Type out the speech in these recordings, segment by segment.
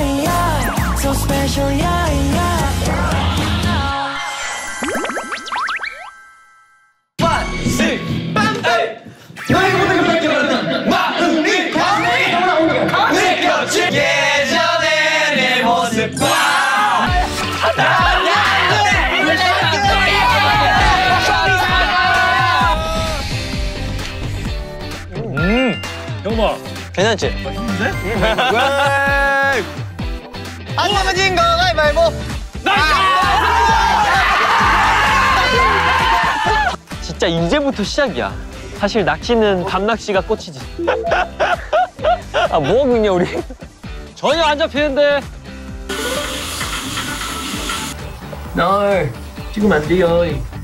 yeah, yeah. So special, yeah, yeah. 너의 모든 걸 느껴봤던 마음이 강해 느껴질 예전의 내 모습과 형아 괜찮지? 안 넘어진 거 가위바위보. 진짜 이제부터 시작이야. 사실 낚시는 밤낚시가 꽃이지. 아, 뭐하고 있냐 우리? 전혀 안 잡히는데. 널 지금 안 돼요.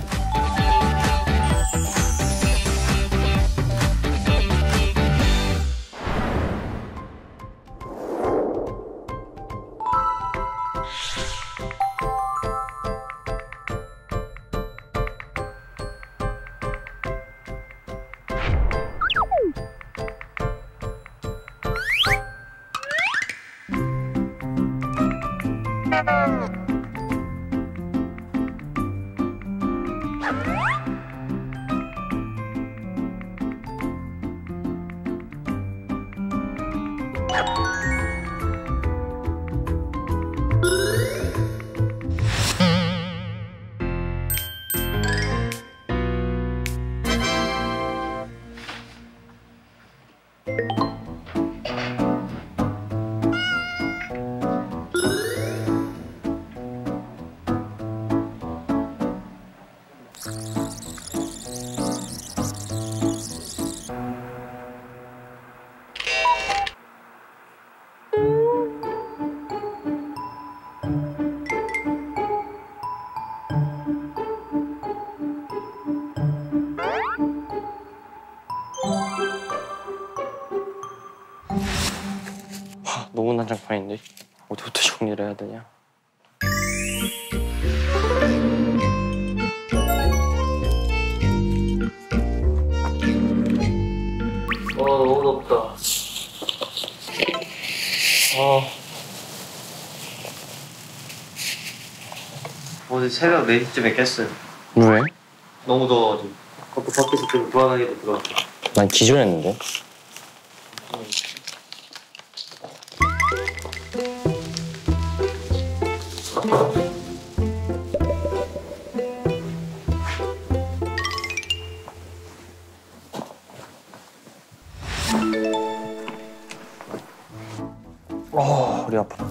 너무 난장판인데 어디부터 정리를 해야 되냐? 너무 덥다. 어제 새벽 4시쯤에 깼어요. 왜? 너무 더워가지고 밖에서 좀 돌아다니고 들어왔어. 난 기절했는데. 허리 아파.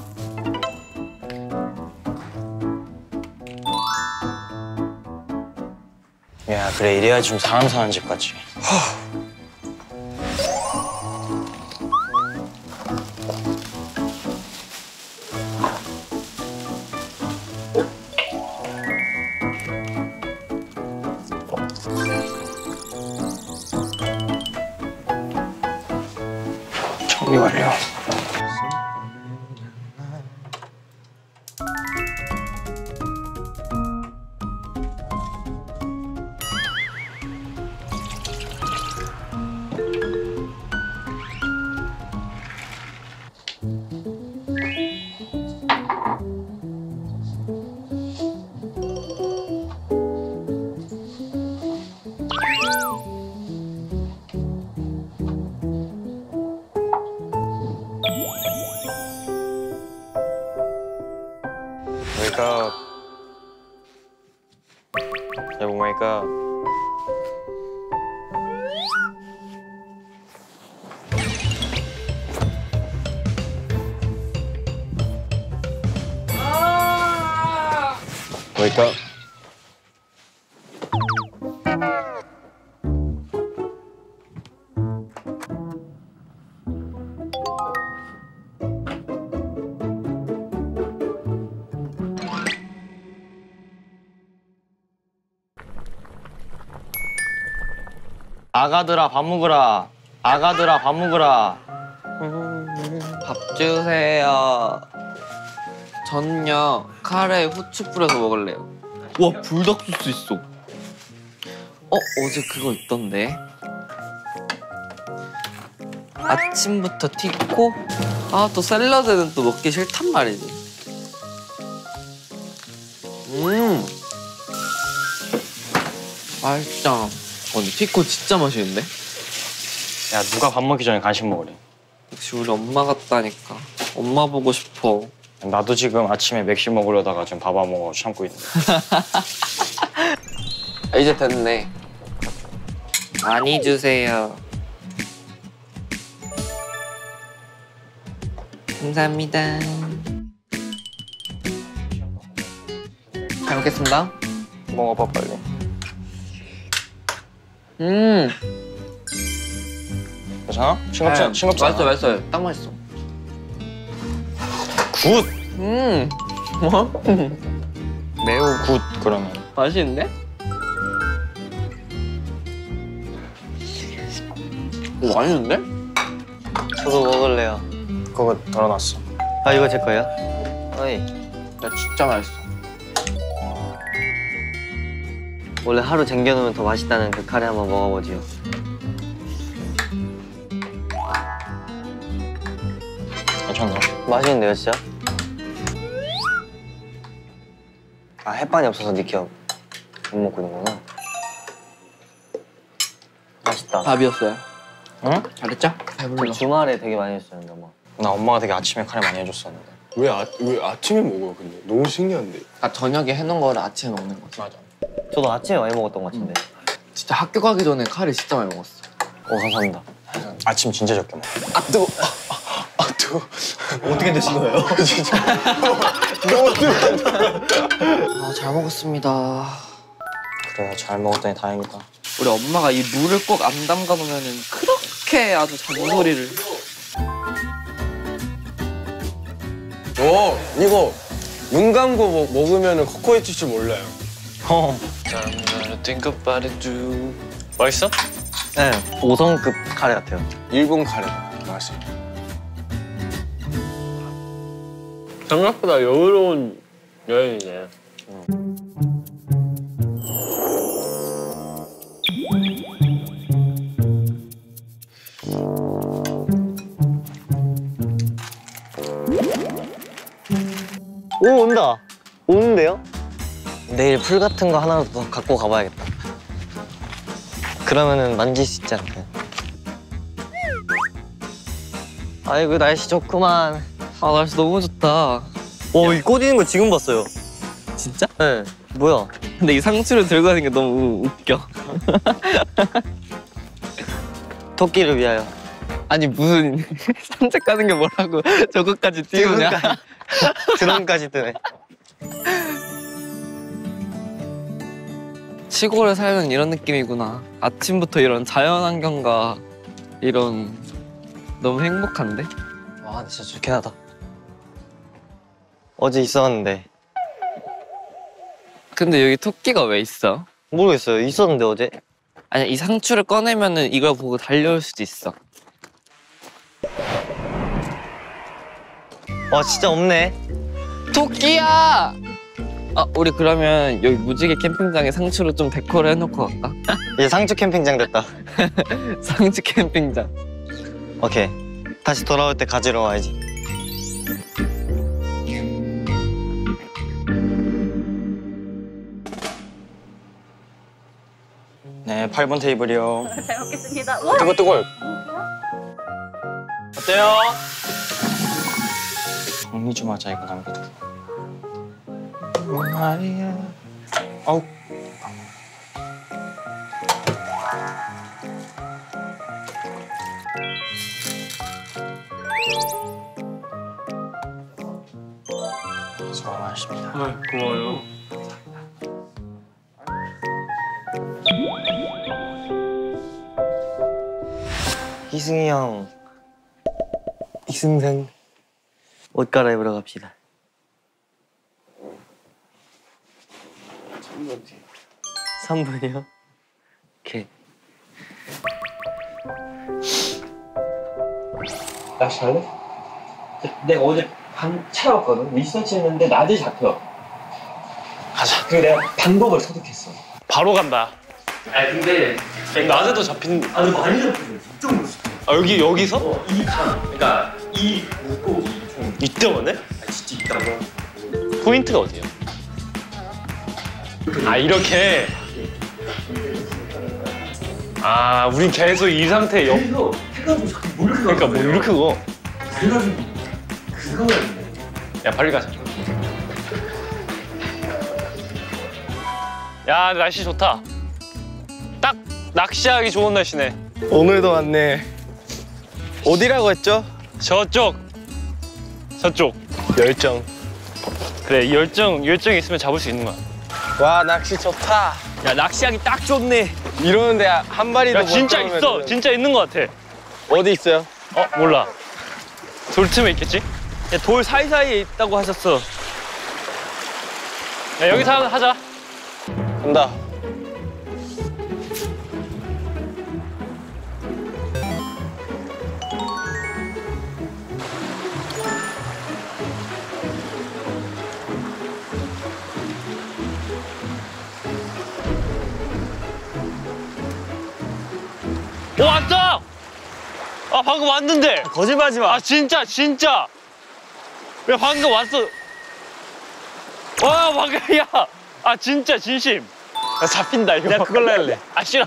야, 그래 이래야지 좀 사람 사는 집 같지. 정리 완료. Wake up. 여보, wake up. Wake up. 아가들아 밥 먹으라. 아가들아 밥 먹으라. 밥 주세요. 저는요 카레에 후추 뿌려서 먹을래요. 와 불닭 소스 있어. 어제 그거 있던데. 아침부터 티코 아, 또 샐러드는 또 먹기 싫단 말이지. 맛있다. 근데 피코 진짜 맛있는데? 야, 누가 밥 먹기 전에 간식 먹으래? 역시 우리 엄마 같다니까. 엄마 보고 싶어. 나도 지금 아침에 맥시 먹으려다가 지금 밥 안 먹어 참고 있는데. 이제 됐네. 많이 주세요. 감사합니다. 잘 먹겠습니다. 먹어봐 빨리. 괜찮아? 싱겁지 않아? 맛있어요. 딱 맛있어. 굿! 뭐? 매우 굿 그러면. 맛있는데? 오, 맛있는데? 저도 먹을래요. 그거 덜어놨어. 아, 이거 제 거예요? 어이. 나 진짜 맛있어. 원래 하루 쟁겨놓으면 더 맛있다는 그 카레 한번 먹어보지요. 괜찮나? 맛있는데요, 진짜? 아, 햇반이 없어서 니키가 못 먹고 있는구나. 맛있다. 밥이었어요. 응? 잘했죠? 배불러. 주말에 되게 많이 했었는데, 엄마. 나 엄마가 되게 아침에 카레 많이 해줬었는데. 왜 아침에 먹어요, 근데? 너무 신기한데. 아, 저녁에 해놓은 거를 아침에 먹는 거지. 맞아. 저도 아침에 많이 먹었던 것 같은데. 진짜 학교 가기 전에 카레 진짜 많이 먹었어. 오, 감사합니다. 아침 진짜 적게 먹어. 아, 뜨거. 아, 뜨거. 어떻게 드신 거예요? 진짜. 너무 뜨거. 아, 잘 먹었습니다. 그래, 잘 먹었더니 다행이다. 우리 엄마가 이 물을 꼭 안 담가 놓으면은 그렇게 아주 잔소리를. 이거 눈 감고 먹으면 코코넛 줄 몰라요. think about it too. 맛있어? 네, 5성급 카레 같아요. 일본 카레 맛이. 생각보다 여유로운 여행이네. 오, 온다. 오는데요? 내일 풀 같은 거 하나 더 갖고 가봐야겠다. 그러면은 만질 수 있지 않을까요? 아이고, 날씨 좋구만. 아, 날씨 너무 좋다. 이 꽂이는 거 지금 봤어요. 진짜? 네. 뭐야? 근데 이 상추를 들고 가는 게 너무 웃겨. 토끼를 위하여. 아니, 무슨 산책 가는 게 뭐라고 저것까지 띄우냐? 드론까지 뜨네. 시골에 살면 이런 느낌이구나. 아침부터 이런 자연환경과 이런 너무 행복한데? 와, 근데 진짜 좋긴 하다. 어제 있었는데. 근데 여기 토끼가 왜 있어? 모르겠어요. 있었는데 어제. 아니, 이 상추를 꺼내면은 이걸 보고 달려올 수도 있어. 와, 진짜 없네. 토끼야! 아, 우리 그러면 여기 무지개 캠핑장에 상추로 좀 데코를 해놓고 갈까? 이제 상추 캠핑장 됐다. 상추 캠핑장. 오케이. 다시 돌아올 때 가지러 와야지. 네, 8번 테이블이요. 잘 먹겠습니다. 뜨거. 어때요? 정리 좀 하자, 이거 남겨두고. 아우. 수고하셨습니다. 고마워요. 희승이 형. 이승생. 옷 갈아입으러 갑시다. 3분이요? 오케이. 낚시 할래? 내가 어제 방 찾아봤거든. 리서치 했는데 낮에 잡혀. 가자. 그래서 내가 방법을 터득했어. 바로 간다. 아 근데 낮에도 잡힌. 아니 많이 잡혀. 이쪽으로. 아, 여기서? 이 강. 그러니까 이 이 물고기 이때만에? 진짜 있다고. 포인트가 어디예요? 아 이렇게. 아 우린 계속 이 상태에 그래서 해가지고 자꾸 몰그 그러니까 뭐 이렇게 거. 그래가지고 그거였네. 야 빨리 가자. 야 날씨 좋다. 딱 낚시하기 좋은 날씨네. 오늘도 왔네. 어디라고 했죠? 저쪽. 열정. 그래 열정이 있으면 잡을 수 있는 거야. 와 낚시 좋다. 야 낚시하기 딱 좋네. 이러는데 한 마리도 야 못 진짜 잡으면 있어. 되는- 진짜 있는 거 같아. 어디 있어요? 몰라. 돌 틈에 있겠지? 야, 돌 사이사이에 있다고 하셨어. 야 여기서 하자. 간다. 왔다! 아 방금 왔는데. 거짓말하지 마. 아 진짜. 야 방금 왔어. 와 방금 야. 아 진짜 진심. 야, 잡힌다 이거. 내가 그걸로 할래. 아 싫어.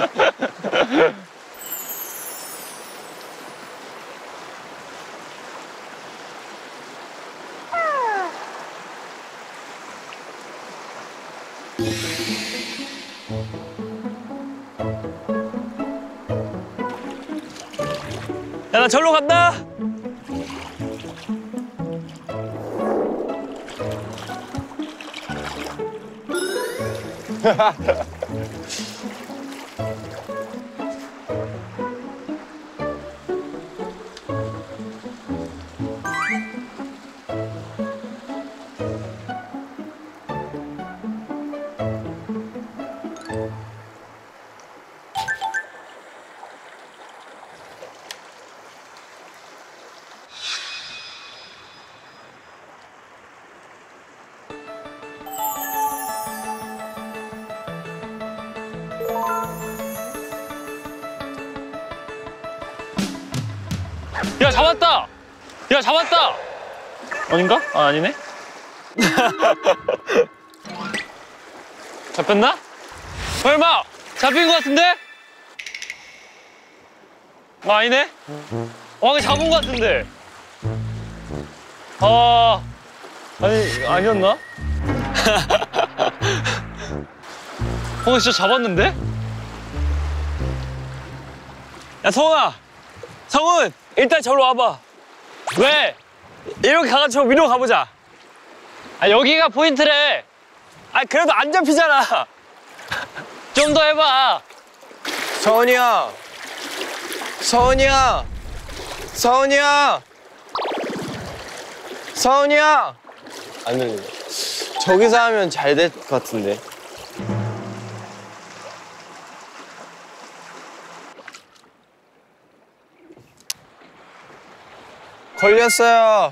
야, 나 절로 간다. 야 잡았다. 야 잡았다. 아닌가? 아 아니네. 잡혔나? 설마 잡힌 것 같은데? 아 아니네. 그 잡은 것 같은데. 아니 아니었나? 진짜 잡았는데? 야, 성은 일단 저로 와봐. 왜? 이렇게 가가지고 위로 가보자. 아 여기가 포인트래. 아, 그래도 안 잡히잖아. 좀 더 해봐. 서은이야. 안 들린다. 저기서 하면 잘 될 것 같은데. 걸렸어요.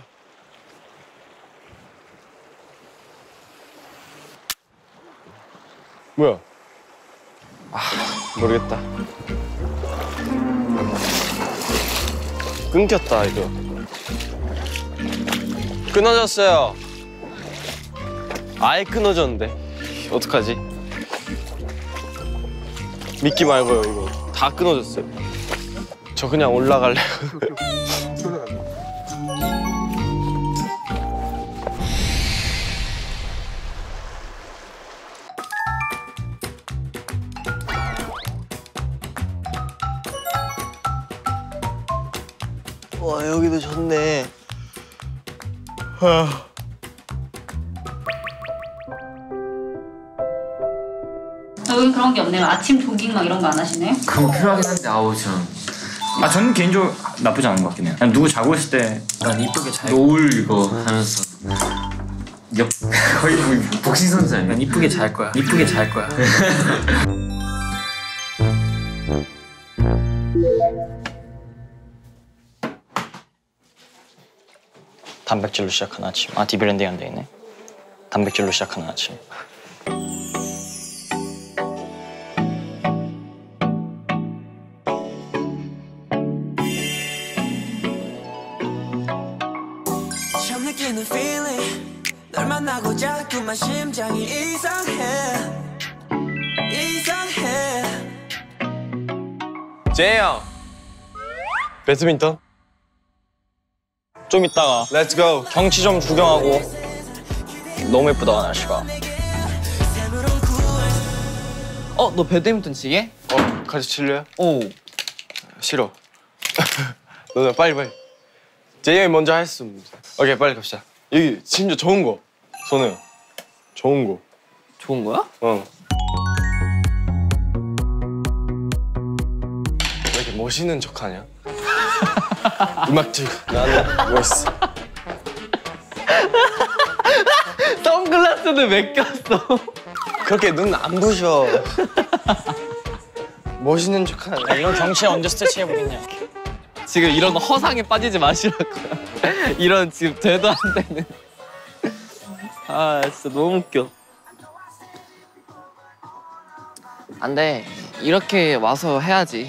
뭐야? 모르겠다. 끊겼다 이거. 끊어졌어요. 아예 끊어졌는데 어떡하지? 믿기 말고요 이거 다 끊어졌어요. 저 그냥 올라갈래요. 와, 여기도 좋네. 여기 그런 게 없네요. 아침 조깅 막 이런 거 안 하시네요? 그거 필요하긴 한데 저는 개인적으로 나쁘지 않은 것 같긴 해요. 그냥 누구 자고 있을 때 난 이쁘게 잘 노을 이거 하면서 거의 복싱 선수 아니야? 난 이쁘게 잘 거야. 단백질로 시작하는 아침. 디브랜딩 안 돼 있네. 단백질로 시작하는 아침. 느끼는 feeling 널 만나고 자꾸만 심장이 이상해 제이 형 배드민턴? 좀 이따가 Let's go. 경치 좀 구경하고. 너무 예쁘다 날씨가. 너 배드민턴 치게? 같이 칠래요? 오. 싫어. 너 빨리. 제이 형이 먼저 했습니다. 오케이 빨리 갑시다. 여기 심지어 좋은 거. 선우 형. 좋은 거. 좋은 거야? 왜 이렇게 멋있는 척하냐? 음악 들고 나는 멋있어. 선글라스는 왜 꼈어? 그렇게 눈 안 부셔. 멋있는 척하냐? 이런 경치에 언제 스트레치 해보겠냐. 지금 이런 허상에 빠지지 마시라고. 이런 지금 되도 안 되는. 아 진짜 너무 웃겨. 안 돼. 이렇게 와서 해야지.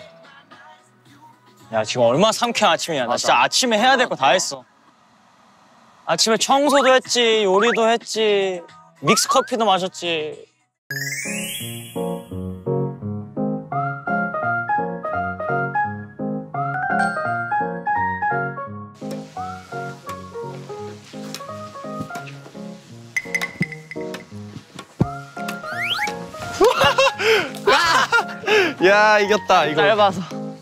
야 지금 얼마나 상쾌한 아침이야. 나 진짜 아침에 해야 될 거 다 했어. 아침에 청소도 했지, 요리도 했지, 믹스 커피도 마셨지. 야 이겼다 이거. 짧아서.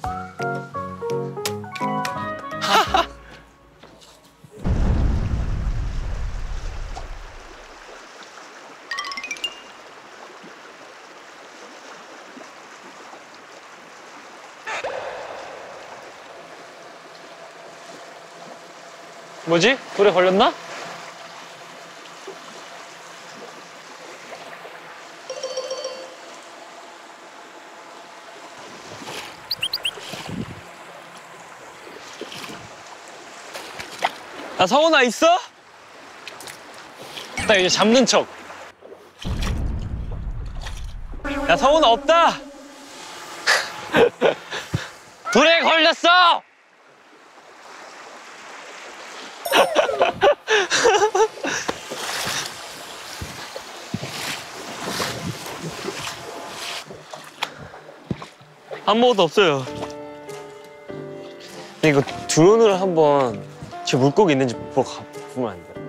뭐지? 불에 걸렸나? 야, 성훈아 있어? 나 이제 잡는 척. 야, 성훈아 없다. 불에 걸렸어. 아무것도 없어요. 근데 이거 드론을 한번 제 물고기 있는지 보고 보면 안 돼요?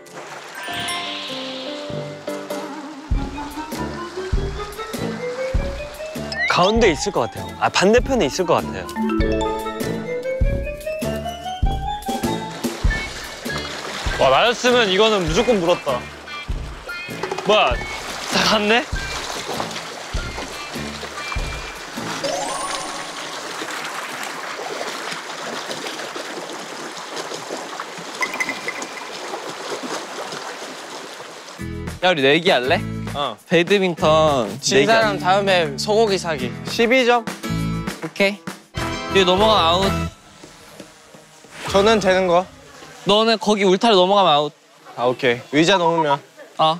가운데 있을 것 같아요. 아, 반대편에 있을 것 같아요. 와, 나였으면 이거는 무조건 물었다. 뭐야, 다 갔네? 야 우리 내기 할래? 배드민턴 진 내기 사람 할래? 다음에 소고기 사기. 12점. 오케이. 여기 넘어가면 아웃. 저는 되는 거. 너는 거기 울타리 넘어가면 아웃. 아 오케이. 의자 넘으면. 아.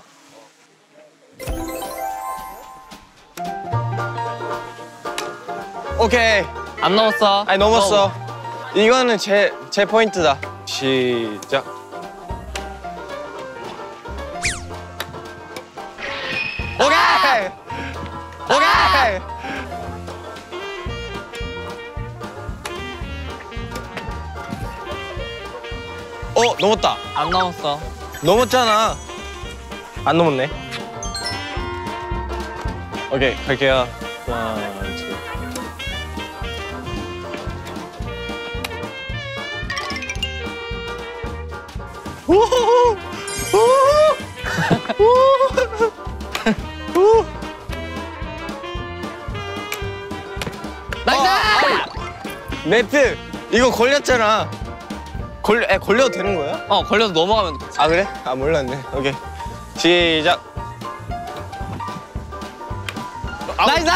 오케이. 안 넘었어. 아니 넘었어. 이거는 제 포인트다. 시작. 오케이. 오케이. 넘었다. 안 넘었어. 넘었잖아. 안 넘었네. 오케이, 갈게요. 하나, 둘. 나이스! 네트! 이거 걸렸잖아. 걸려도 되는 거야? 걸려도 넘어가면 돼. 아 그래? 아 몰랐네. 오케이. 시작. 나이스!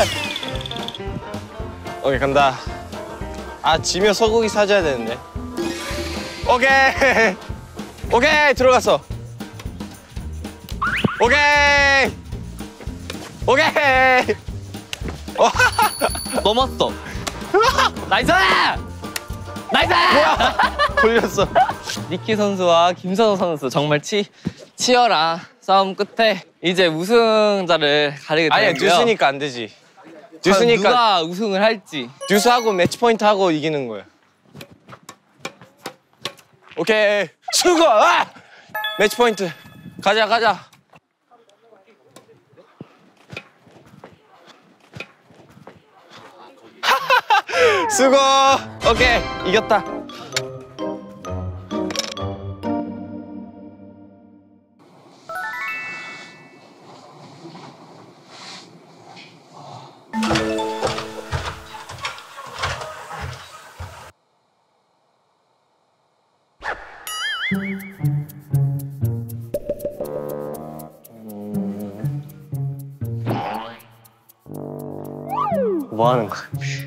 오케이 간다. 아 지면 소고기 사줘야 되는데. 오케이. 오케이 들어갔어. 오케이. 오케이. 넘었어. 나이스! 나이스! 뭐야? 걸렸어. 니키 선수와 김선호 선수 정말 치열한 싸움 끝에 이제 우승자를 가리게 되는데요. 아니야, 듀스니까 안 되지. 듀스니까 누가 우승을 할지. 듀스하고 매치 포인트 하고 이기는 거야. 오케이. 수고! 아! 매치 포인트. 가자, 가자. 수고! 오케이, 이겼다. 뭐 하는 거야?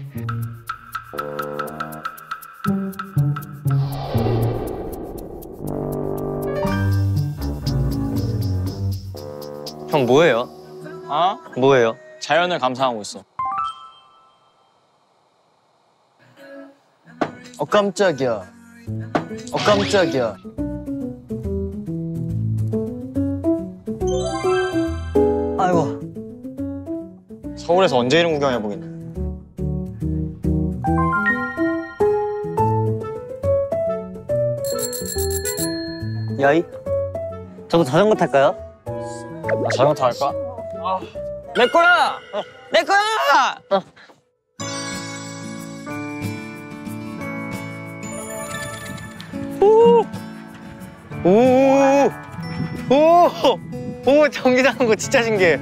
형 뭐예요? 어? 뭐예요? 자연을 감상하고 있어. 깜짝이야. 깜짝이야. 아이고. 서울에서 언제 이런 구경해 보겠냐. 야이. 저거 자전거 탈까요? 나 자전거 탈까? 내 거야! 내 거야! 오, 전기자전거 진짜 신기해.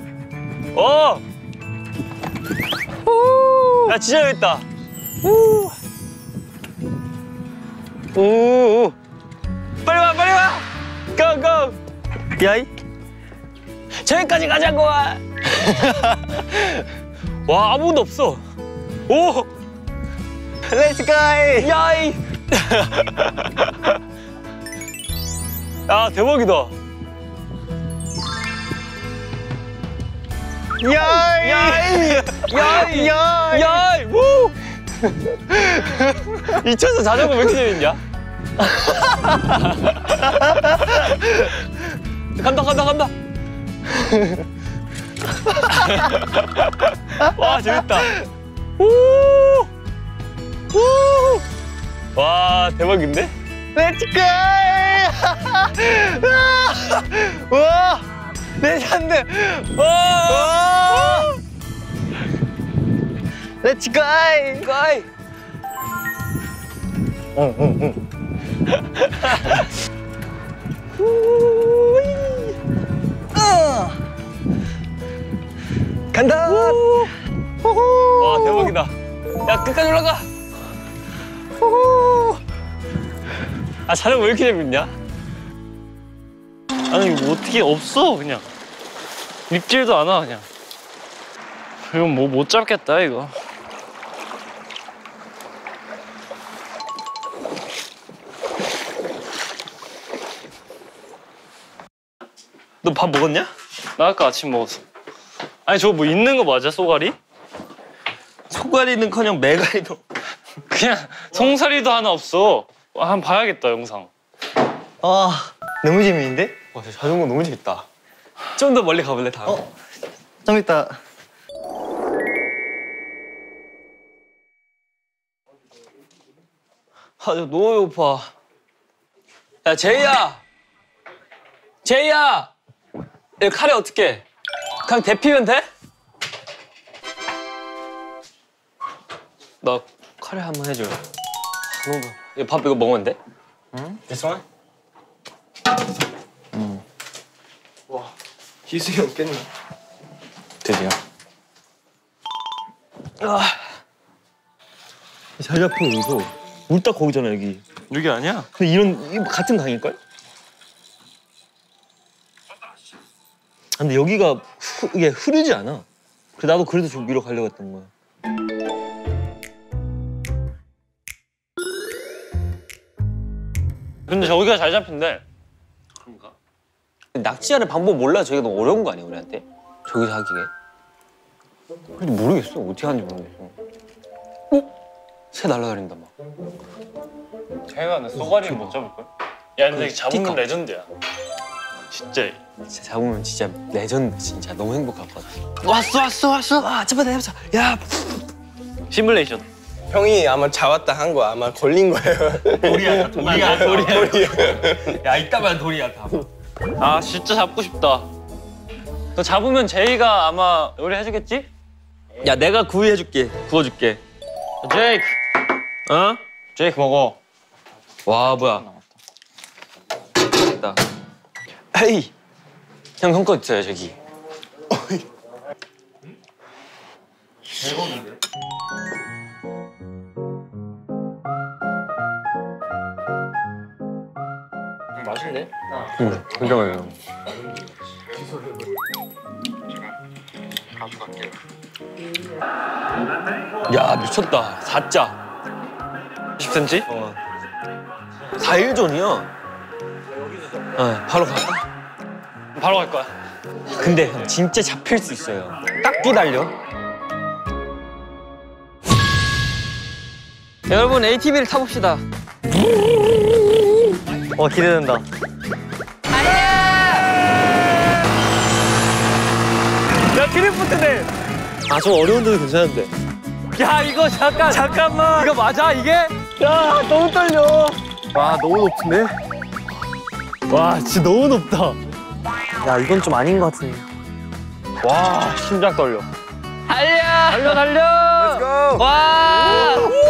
야 진짜 여기 있다. 오. 빨리 와 빨리 와. 고고. 야이. 저기까지 가자고. 와 아무도 없어. 오. 렛츠 가이. 야이. 야 대박이다. 야이. 야이. 야이. 야이. 야이. 우. 이 차에서 자전거 왜 이렇게 재밌냐? 간다. 와 재밌다. 우. 와 대박인데? 렛츠 가이. 와. 레전드. 와. 렛츠 가이. 가이. 간다. 와 대박이다. 야 끝까지 올라가. 아 자전거 왜 이렇게 재밌냐? 아니 뭐 어떻게 없어 그냥. 립질도 안 와 그냥. 이건 뭐 못 잡겠다 이거. 너 밥 먹었냐? 나 아까 아침 먹었어. 아니 저거 뭐 있는 거 맞아 쏘가리? 쏘가리는커녕 메가리도 그냥 송사리도 하나 없어. 한번 봐야겠다 영상. 아, 너무 재밌는데? 와, 진짜 자전거 너무 재밌다. 좀 더 멀리 가볼래 다음에? 좀 이따. 아, 저 너무 배고파. 야, 제이야! 이 카레 어떻게? 그냥 데피면 돼? 나 카레 한번 해줘. 너무 밥 이거 먹으면 돼? 응? This one? 와, 희수이 없겠네. 드디어. 잘 잡혀 여기서. 물 딱 거기잖아 여기. 여기 아니야? 근데 이거 같은 강일걸? 근데 여기가 이게 흐르지 않아. 나도 그래도 좀 위로 가려고 했던 거야. 근데 저기가 잘 잡힌대. 그런가? 낚시하는 방법 몰라? 저게 너무 어려운 거 아니야, 우리한테? 저기서 하기에? 근데 모르겠어. 어떻게 하는지 모르겠어. 어? 야, 제이야! 제이야! 일 카레 어떻게? 그냥 데피면 돼? 그냥 이런 갓은 강일걸? 나 카레 한번 해줘. 근데 새 날아다닌다 막. 걔가 내 쏘가리를 못 잡을걸? 야 근데 잡으면 레전드야. 진짜. 진짜 잡으면 진짜 레전드. 진짜 너무 행복할 것 같아. 왔어. 아, 잡아내. 야, 시뮬레이션. 형이 아마 잡았다 한 거 아마 걸린 거예요. 돌이야. 야, 이따만 돌이야 다. 아 진짜 잡고 싶다. 너 잡으면 제이가 아마 요리해주겠지? 야, 내가 구이해줄게. 구워줄게. 제이크. 어? 제이크 먹어. 와, 뭐야. 됐다. 헤이. 형 거 있어요 저기. 맛있네. 응, 진짜 맛있어. 야, 미쳤다. 4자. 10cm? 4일 전이야. 바로 가. 바로 갈 거야. 근데 형 진짜 잡힐 수 있어요. 딱 기다려. 여러분 ATV를 타봅시다. 기대된다. 야, 드리프트네. 아, 좀 어려운 데도 괜찮은데. 야, 이거 잠깐만. 이거 맞아 이게? 야, 너무 떨려. 와, 너무 높은데? 와, 진짜 너무 높다. 야, 이건 좀 아닌 것 같은데. 와 심장 떨려. 달려. Let's go. 와.